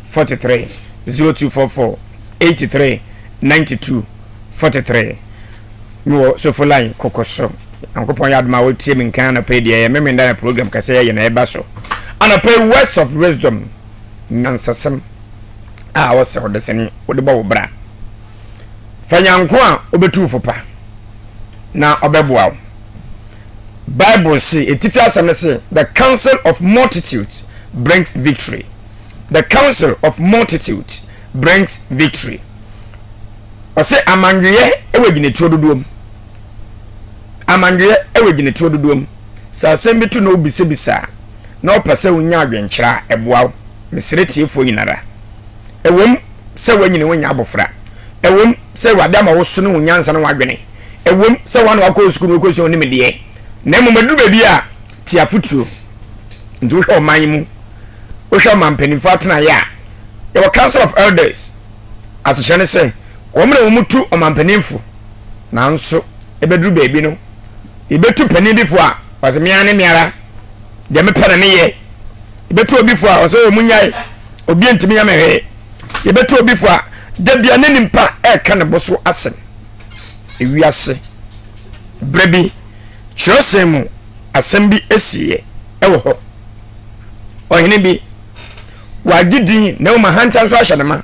43 0244 83 92 43 no so for line kokoso ankopon yadma wo tie min kan na pay de me nda program kase ye na eba so ana pay words of wisdom nansasem a wo se odesani wo de bo bra fanyanko a obetu fopa na obeboa Bible say etifi asem say the counsel of multitudes brings victory. The counsel of multitudes brings victory. Ose amandwe ewe ginetu ododom. Amandwe ewe ginetu ododom. Sa asem bitu na obisebisa na opese wonya adwenkyera eboa mesreti efo yinara. Ewom se wanyine wonya abofra. Ewom se wadama wo so no wonyansa na wadwene. Ewom se wana wakọ sukuru ko so ni mede. Na mo medu bebi a ti afutuo. Ndu hwe oman mu. Wo hwe man panifo atena ya. The council of elders as shane say omre wo mutu oman panifo. Nanso ebedu bebi no. Ebetu panidifo a wase mia ne miara. De me pere ne ye. Ebetu obifo a wase wo munyai. Obi entimi ya mehwe. Ebetu obifo a de bia ne nimpa e ka ne boso asem. Ewiase. Brebi Chosemu asembi esiye ewo ho ohene bi wagidi na uma hanta so ahyanema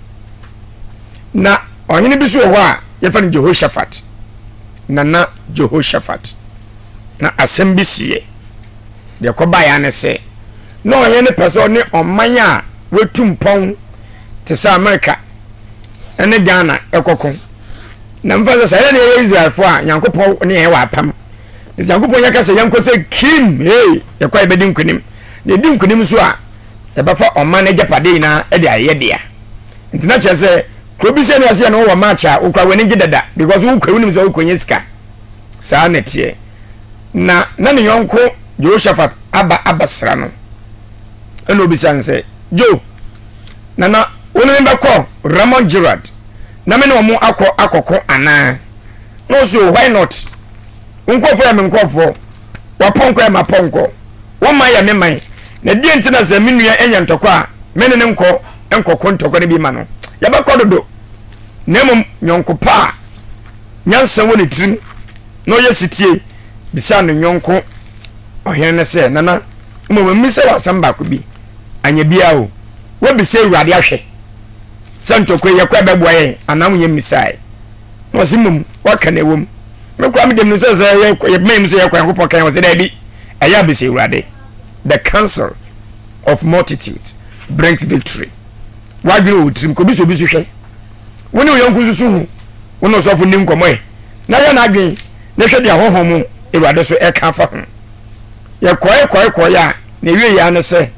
na ohene bi so ho a yefa ne Jehoshaphat na Jehoshaphat na asembi siye de ko ba ya ne se na ohene peso ne oman a wetumpon te sa America ene Ghana ekokon na mfa se ne Israel fo a Yankopon ne he wa pam Yankopon yakase yankose kim yakwa ebedi nkunim ne di nkunim so a ebafa oman agapade na e de ayedea ntina chese krobi se ne ase na wo matcha ukwa weni gidada because wo kwawunim se wo konye sika saa netie na ne yonko Jehoshaphat abasra no eno bisanse jo na wonu mba ko Ramon Gerard na me no mo akoko ana no so why not nkofo ya menkofo waponko ya maponko woma ya meman na die ntina za menua enya ntoko a mene ne nkoko ntoko ne bi ma no ya ba kododo nemo nyonko pa nyansa woni trim no yesitie bisa no nyonko ohene ne se nana mo mmise wasamba ko bi anya bia o wo bi se urade ahwe santoko yakwa beboa ye anam ye misai no simum wakane wom mekwa me dem no se ye mem so yakwa Yankopon kan wo se dadi aya be se urade. The counsel of multitudes brings victory. Wadwe otrim ko bi so hwe woni oyonku susu hu wono so fo nim komo e na ya na adwen na hwe dia hohom urade so e ka fa ho ye koye ya na wie ya ne se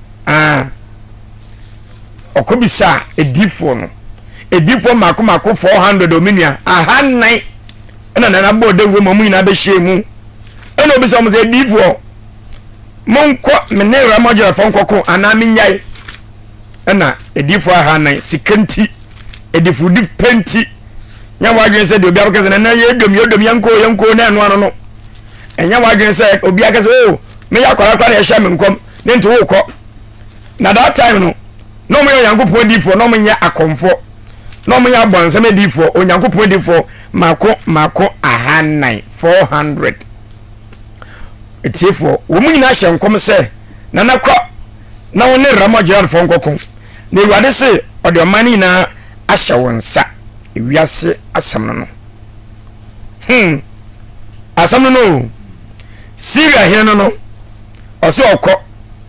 okobisa edifo no edifo mako 400 ominia ahannan na bode wo mamu ina be hyemu ena obisa mo se edifo monko mene ramoja fonkoko ana minyai ena edifo ahannan sikanti edifo dif penti nya wadwen se de obi abakase na ye dom yanko na eno ano no enya wadwen se obi akase me yakwara na ye hya me nkom ne nto wo kọ na that time no mo Yankopon difo no mo nya akomfo no mo nya bonsam difo Onyankopon difo mako ahannan 400 etifo wo mu nyina hye nkom se na nakọ na woni Ramajer fonkoko na Ewade se ode omani na ahye wonsa ewiase asam no asam no Syria hene no oso okọ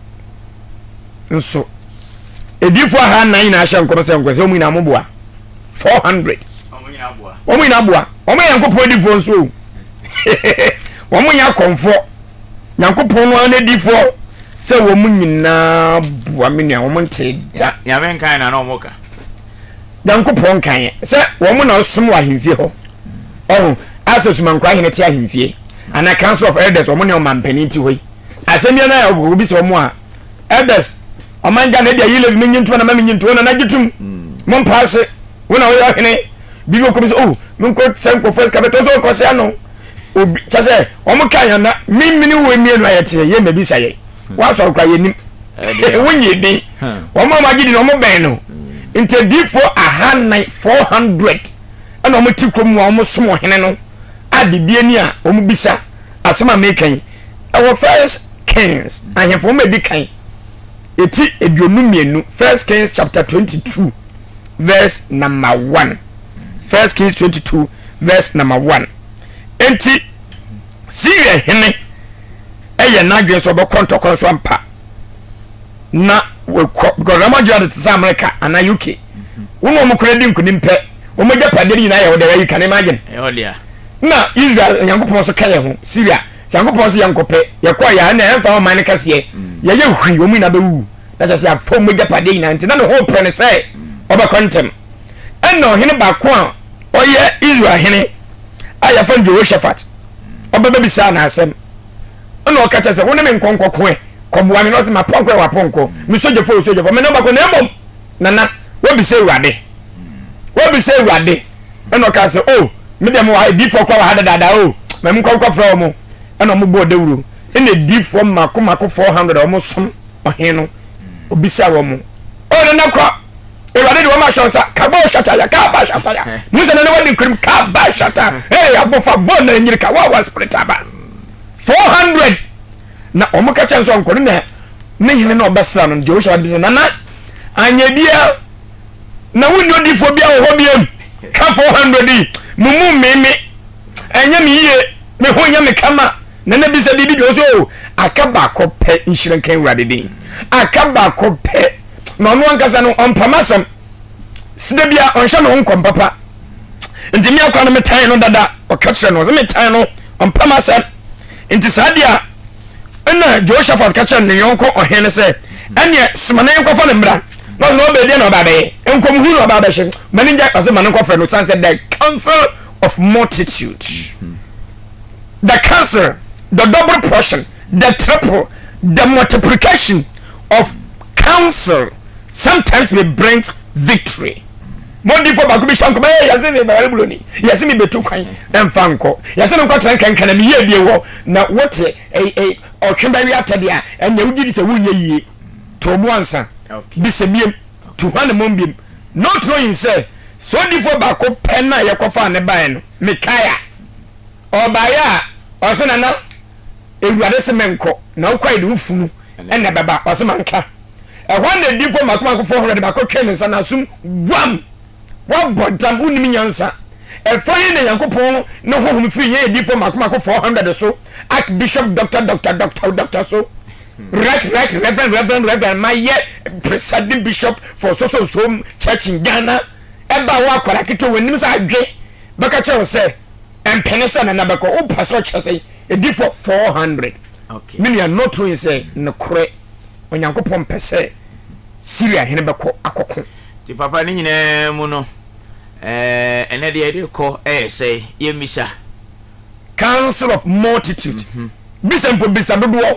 nso edifo ahannan na ahye nkom se nkwese omu nyina moboa 400 omu nyina boa omu Yankopon difo nso omu nya konfo Yankopon no na difo se omu nyina boa menua omu nteda ya men kan na no moka Yankopon kan se omu na osum wa himfie ho asesuma nkwa hene ti ahimfie ana council of elders omu ne omampani ti hoyi asembia na obi se omu a elders omanga na dia yile menyinto na mamenyinto na nagitum mon passe wona wo hene bibi ko bi so menko senko first capital so ko se ano obi chase omu kan na mimini wo mienu ayete ye mabisa ye wa so kwa yenim wonye din wo ma magidi no mo ben no inte difo aha 400 ana mo tikrom wa mo somo hene no adibie ni a o mo bisa asema mekan our first Kings ahefo me di kan eti eduonu mienu First Kings chapter 22 verse number 1 First Kings 22 verse number 1 enti siye hene eye na dwe so bo kontokon so ampa na we because Ramajo at the America and UK wo mo kura di nkunim pe wo mo japade ni na ye wo de you can imagine na Israel yankopon so kaye ho Syria yankopon so yankope ye kwa ya na emfa man ne kase ye ye hwi wo mu na bewu na just ya fo mo japade na nti na no ho pre ne say oba kontem enno hene ba ko a oye Israel hene aya fa Jehoshaphat oba bisa na asem enno ka che se wo ne me nkonko ko e kobuwa mi no se ma ponko wa ponko mi soje fo me no ba ko na embom nana wo bi se urade eno ka se oh me dem wa di fo kwa ha dada oh me nkonko fra mo eno mo bo dawuro ene di fo mako 400 o mo som ohen no obisa wo mo o na kwa urade de wo ma shonsa ka ba shata ya musa na wadi krim ka ba shata hey abofa bon na nyirika wa spirit aba 400 na omuka chanso nkoro na hine na obasra no Jehoshaphat bisa na anya bia na wunni odifo bia wo bia ka 400 mumu meme anya mi ye me honya me kama na bisa bibi do so akaba ko pe nshirnkan urade din akaba ko pe no no ankasa no ompamasam sida bia onhya no nkompapa ntimi akwa no metan no dada o katre no so metan no ompamasam nti sadia na Jehoshaphat kacha ne yonko ohene se ene smane yonko fa ne mbra no be de no ba be enkom hu no ba be hye maninja ase manen ko fra no san said the council of multitude the council the double portion the triple the multiplication of council sometimes will bring victory modi for bakubi shanko be yase me ba buloni yase me betu kwan emfa nko yase me kwatran kankan na me ye bie wo na wote o twemba wi atade a enya wugidi se wunye yie to bo ansa bise biem to hwane mombiem no throwing say so di for bako pen na ye kofa ne ban no Mikaya obaya osena na ewuade se menko na okwai de ufunu ena baba osema nka hwane di for makoma ko 400 bako twen nsa na sum wam wabodam unimi nyansa efoye ne yankopon no hohum fi ye di for makoma ko 400 so Archbishop Dr. so right reverend my presiding bishop for so church in Ghana eba wa kwara kito wenim sa adwe baka che say empenesa na nabako o pastor che say e di for 400 okay many are not true say no kore onyankopon pese Syria hene beko akoko ti papa ni nyina mu no ene de ko say ye misa council of multitude bisa dodo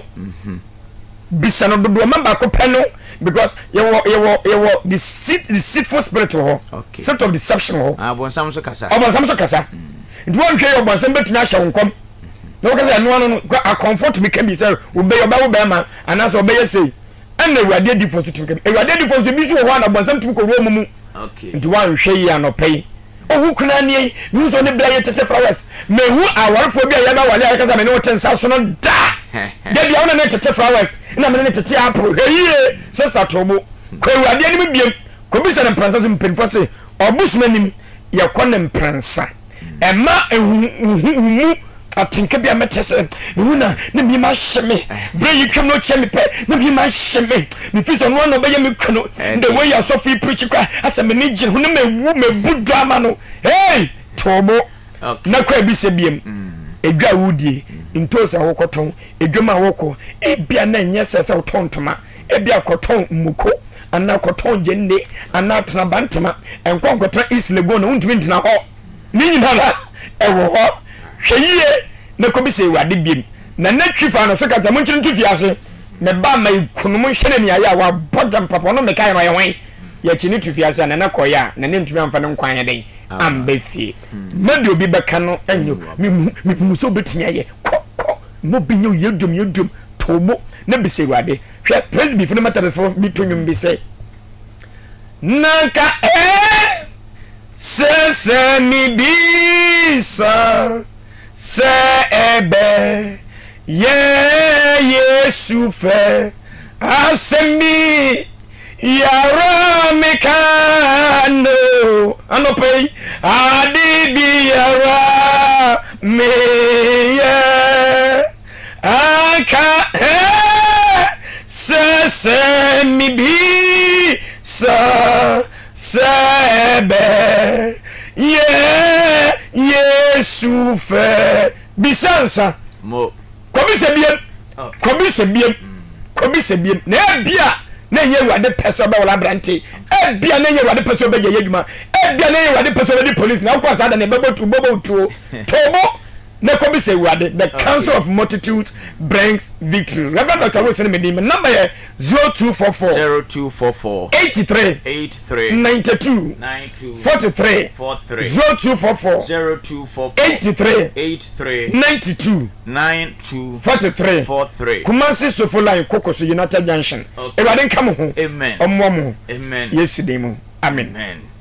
bisa no dodo mamba ko peno because you the deceitful spirit ho okay. Spirit of deception ho abonsam so kasa nti won hwe obonsam betuna hye wonkom na wo kasa no a comfort me can be say obey ma anasa obey say and ewade di for so tumi ewade di for so bi so ho na obonsam tumi ko ro mu okay nti wan hwe yi anopai ohu kuna ni hu so ne blaye tete flowers me hu awarfo bi ayaba wale akasa me ne wotensa so no da de bia wona ne tete flowers na me ne tete apple heye sister tobo ko ewade ni biem ko bi se ne pransa so mpenfo se obusmanim ye ko ne pransa ema ehu atinka bia metese huna ne bi ma hyeme bre yitwem no cheme pe ne bi ma hyeme me fiso no no be ye me kuno the way you so free preach kwa asem ne gye huna me budu ama no hey tobo na kwa bi se biem edwa wudie ntosa wokoton edwama woko ebia na nye sese wotontoma ebia koton muko ana koton jenne ana trabantema enkonkotra islego no ntumi ntina ho ni nyina la ewo ho hweye na ko bi se wade biem na natwifa no so kaza munchiri ntufia ase me ba ma ikunumu hwene ne aya wa bodam papa no me kai no yewan ya chini tufia ase na koya na ne ntumi amfa ne nkwan yeden ambefie mede obi beka no enyo me so betimi aye ko mo binyo yedum tobo na bise Awurade hwe praise be for matters for bi tonwum bi say nanka se mi bisa se ebe Yesu fe asemi yara mekano anope adibi yara me aka se mi bi sebe Yesu fe bisansa mo kobi se biem na bia na ye Awurade pese ba wala brante bia na ye Awurade pese ba ye adwuma bia na ye Awurade pese ba di police na kwa sa da ne bobo tobo na kobi se Awurade the council of multitudes brings victory. Reverend Dr. Wilson me number 0244 83 92 43 0244 83 92 43 Kumasi Sofo line Kokoso United Junction. Awurade nka mo ho. Amen. Ommo mo. Amen. Yesu demu. Amen. Amen.